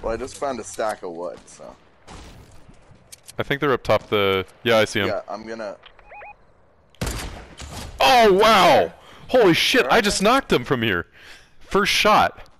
Well, I just found a stack of wood, so. I think they're up top the... Yeah, I see them. Yeah, I'm gonna... Oh, wow! Holy shit, Right. I just knocked him from here. First shot.